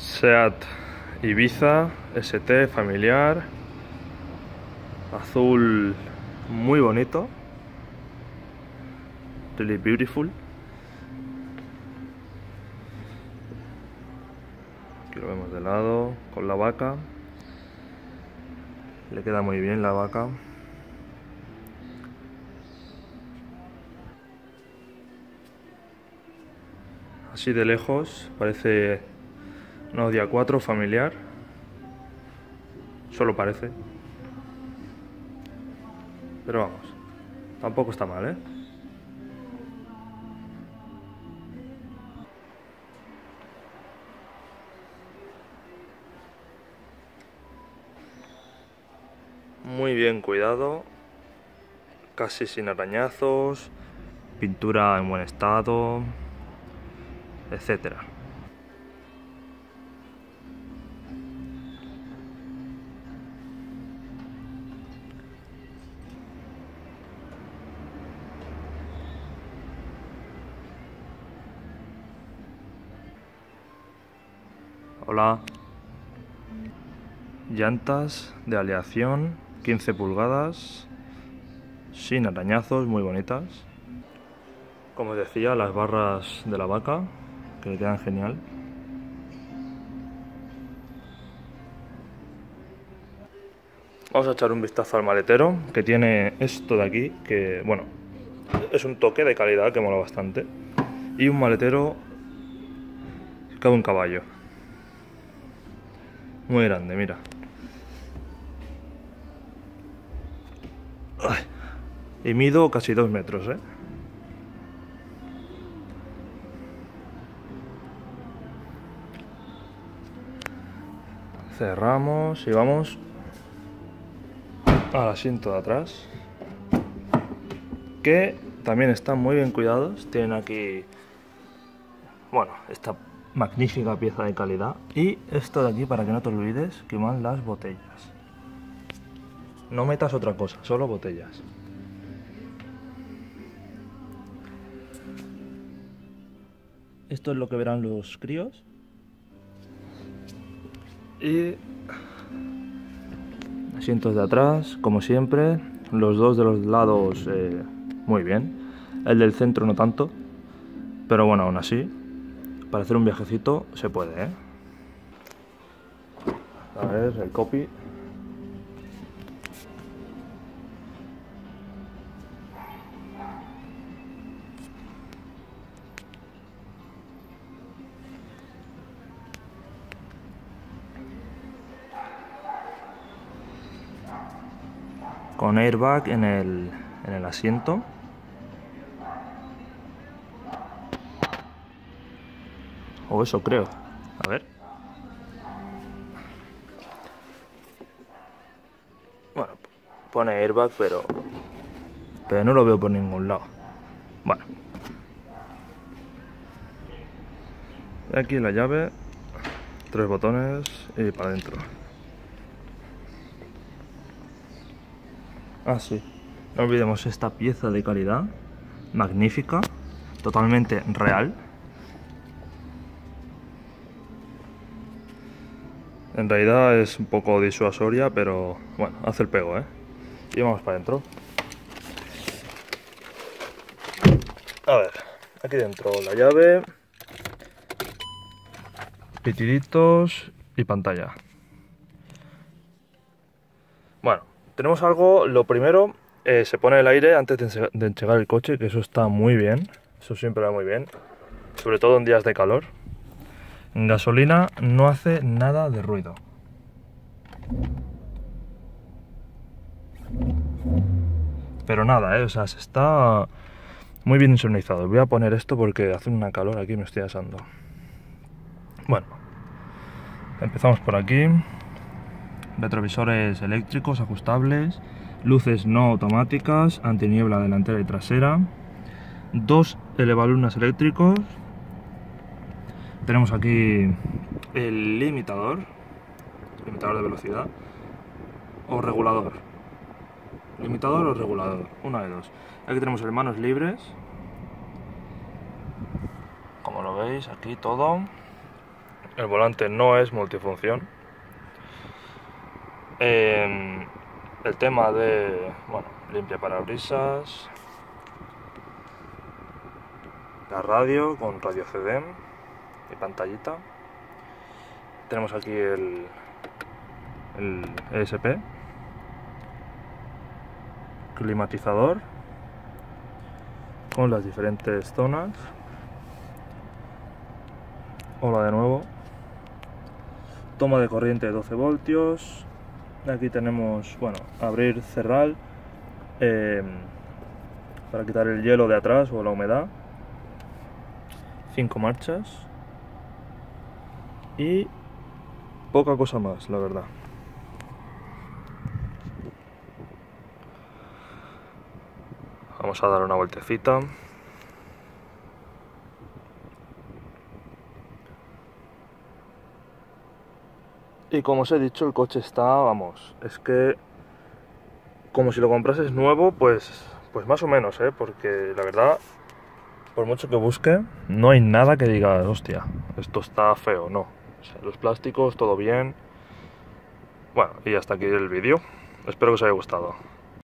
SEAT Ibiza ST familiar, azul muy bonito, really beautiful. Aquí lo vemos de lado con la vaca, le queda muy bien la vaca. Así de lejos parece un Audi A4 familiar, solo parece, pero vamos, tampoco está mal, ¿eh? Muy bien cuidado, casi sin arañazos, pintura en buen estado, etcétera. Hola. Llantas de aleación 15 pulgadas, sin arañazos, muy bonitas. Como os decía, las barras de la vaca, que le quedan genial. Vamos a echar un vistazo al maletero, que tiene esto de aquí, que bueno, es un toque de calidad que mola bastante. Y un maletero que cabe un caballo. Muy grande, mira. Ay, y mido casi 2 metros, ¿eh? Cerramos y vamos al asiento de atrás, que también están muy bien cuidados. Tienen aquí, bueno, esta magnífica pieza de calidad, y esto de aquí, para que no te olvides, que van las botellas. No metas otra cosa, solo botellas. Esto es lo que verán los críos. Y asientos de atrás, como siempre, los dos de los lados muy bien, el del centro no tanto, pero bueno, aún así, para hacer un viajecito se puede, ¿eh? A ver, el copy. Con airbag en el asiento. O eso creo. A ver. Bueno, pone airbag, pero no lo veo por ningún lado. Bueno. Aquí la llave, 3 botones y para adentro. Ah, sí. No olvidemos esta pieza de calidad, magnífica, totalmente real. En realidad es un poco disuasoria, pero bueno, hace el pego, ¿eh? Y vamos para adentro. A ver, aquí dentro la llave, pitiditos y pantalla. Bueno, tenemos algo, lo primero, se pone el aire antes de enchegar el coche, que eso está muy bien, eso siempre va muy bien, sobre todo en días de calor. En gasolina no hace nada de ruido. Pero nada, o sea, se está muy bien insonorizado. Voy a poner esto porque hace una calor aquí, me estoy asando. Bueno, empezamos por aquí. Retrovisores eléctricos ajustables, luces no automáticas, antiniebla delantera y trasera, 2 elevalunas eléctricos. Tenemos aquí el limitador de velocidad o regulador. Limitador o regulador, una de dos. Aquí tenemos el manos libres, como lo veis aquí todo. El volante no es multifunción. El tema de, bueno, limpia parabrisas, la radio con radio CD y pantallita. Tenemos aquí el ESP, climatizador con las diferentes zonas. Hola de nuevo. Toma de corriente de 12 voltios. Aquí tenemos, bueno, abrir, cerrar para quitar el hielo de atrás o la humedad. 5 marchas. Y poca cosa más, la verdad. Vamos a dar una vueltecita. Y como os he dicho, el coche está, vamos, es que como si lo comprases nuevo, pues más o menos, porque la verdad, por mucho que busque, no hay nada que diga, hostia, esto está feo, no. O sea, los plásticos, todo bien. Bueno, y hasta aquí el vídeo. Espero que os haya gustado.